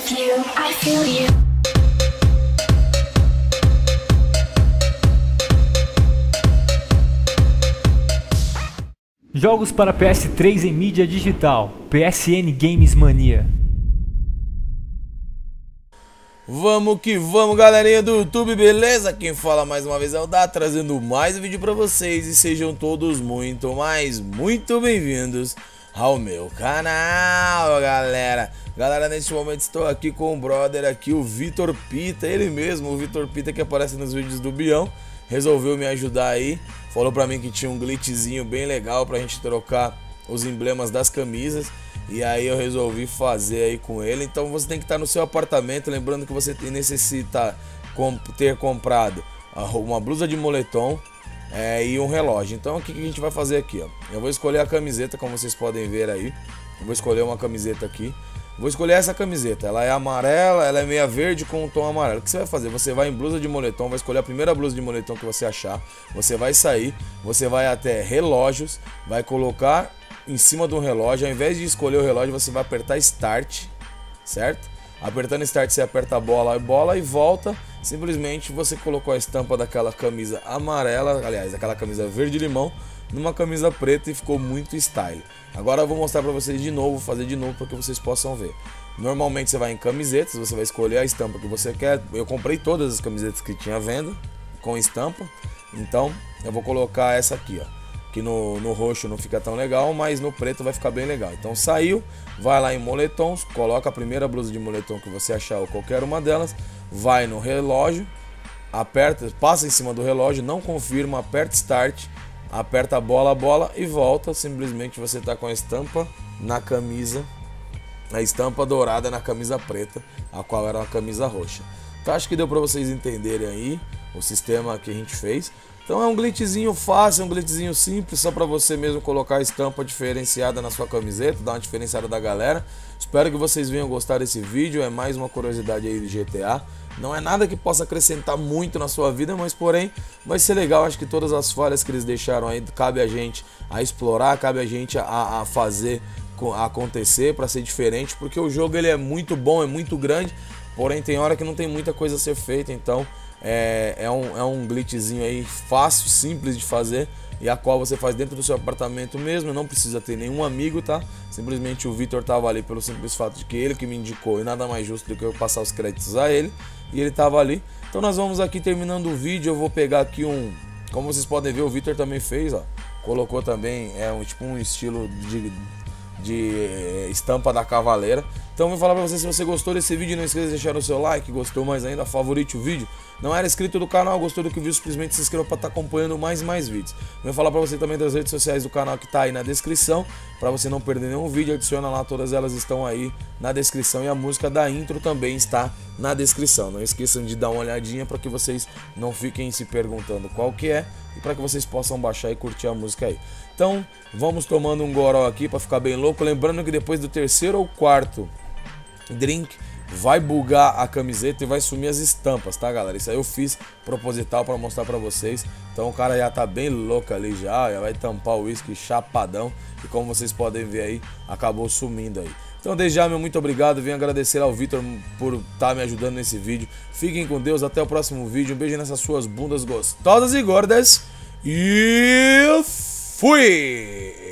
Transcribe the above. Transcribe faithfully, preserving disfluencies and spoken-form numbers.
with you, I feel you. Jogos para P S três em mídia digital, P S N Games Mania. Vamos que vamos, galerinha do YouTube, beleza? Quem fala mais uma vez é o Dá, trazendo mais um vídeo pra vocês. E sejam todos muito, mas muito bem-vindos ao meu canal, galera. Galera, neste momento estou aqui com o brother aqui, o Vitor Pita, ele mesmo, o Vitor Pita que aparece nos vídeos do Bião. Resolveu me ajudar aí, falou pra mim que tinha um glitchzinho bem legal pra gente trocar os emblemas das camisas. E aí eu resolvi fazer aí com ele. Então você tem que estar no seu apartamento, lembrando que você necessita ter comprado uma blusa de moletom é, e um relógio. Então o que a gente vai fazer aqui, ó? Eu vou escolher a camiseta, como vocês podem ver aí. Eu vou escolher uma camiseta aqui. Vou escolher essa camiseta, ela é amarela, ela é meia verde com um tom amarelo. O que você vai fazer? Você vai em blusa de moletom, vai escolher a primeira blusa de moletom que você achar. Você vai sair, você vai até relógios, vai colocar em cima de um relógio. Ao invés de escolher o relógio, você vai apertar Start, certo? Apertando Start, você aperta a bola e bola e volta. Simplesmente você colocou a estampa daquela camisa amarela, aliás, daquela camisa verde-limão, numa camisa preta e ficou muito style. Agora eu vou mostrar pra vocês de novo, fazer de novo para que vocês possam ver. Normalmente você vai em camisetas, você vai escolher a estampa que você quer. Eu comprei todas as camisetas que tinha à venda com estampa. Então eu vou colocar essa aqui, ó. Que no, no roxo não fica tão legal, mas no preto vai ficar bem legal. Então saiu, vai lá em moletons, coloca a primeira blusa de moletom que você achar ou qualquer uma delas, vai no relógio, aperta, passa em cima do relógio, não confirma, aperta Start, aperta a bola, a bola e volta. Simplesmente você tá com a estampa na camisa, a estampa dourada na camisa preta, a qual era a camisa roxa. Então acho que deu para vocês entenderem aí o sistema que a gente fez. Então é um glitchzinho fácil, um glitchzinho simples, só para você mesmo colocar a estampa diferenciada na sua camiseta, dar uma diferenciada da galera. Espero que vocês venham gostar desse vídeo, é mais uma curiosidade aí de G T A. Não é nada que possa acrescentar muito na sua vida, mas porém vai ser legal. Acho que todas as falhas que eles deixaram aí, cabe a gente a explorar, cabe a gente a, a fazer a acontecer para ser diferente, porque o jogo ele é muito bom, é muito grande, porém tem hora que não tem muita coisa a ser feita. Então É, é, um, é um glitchzinho aí fácil, simples de fazer, e a qual você faz dentro do seu apartamento mesmo, não precisa ter nenhum amigo, tá? Simplesmente o Vitor tava ali pelo simples fato de que ele que me indicou, e nada mais justo do que eu passar os créditos a ele, e ele tava ali. Então nós vamos aqui terminando o vídeo. Eu vou pegar aqui um, como vocês podem ver, o Vitor também fez, ó, colocou também, é um tipo um estilo de, de estampa da cavaleira. Então eu vou falar pra você, se você gostou desse vídeo, não esqueça de deixar o seu like, gostou mais ainda, favorite o vídeo. Não era inscrito do canal, gostou do que viu, simplesmente se inscreva para estar acompanhando mais e mais vídeos. Vou falar pra você também das redes sociais do canal que tá aí na descrição, para você não perder nenhum vídeo, adiciona lá, todas elas estão aí na descrição, e a música da intro também está na descrição. Não esqueçam de dar uma olhadinha para que vocês não fiquem se perguntando qual que é, e para que vocês possam baixar e curtir a música aí. Então vamos tomando um goró aqui para ficar bem louco, lembrando que depois do terceiro ou quarto drink vai bugar a camiseta e vai sumir as estampas, tá, galera? Isso aí eu fiz proposital para mostrar para vocês. Então o cara já tá bem louco ali já, já vai tampar o uísque chapadão, e como vocês podem ver aí, acabou sumindo aí. Então desde já, meu muito obrigado, venho agradecer ao Vitor por estar me ajudando nesse vídeo. Fiquem com Deus, até o próximo vídeo, um beijo nessas suas bundas gostosas e gordas, e fui!